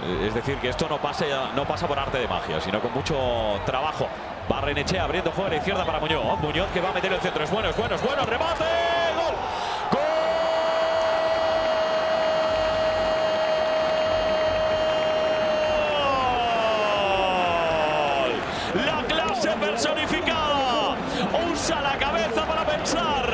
Es decir, que esto no pasa por arte de magia, sino con mucho trabajo. Barrenechea abriendo juego a la izquierda para Muñoz. Muñoz que va a meter el centro. Es bueno, es bueno, es bueno. ¡Remate! ¡Gol! ¡Gol! La clase personificada. Usa la cabeza para pensar.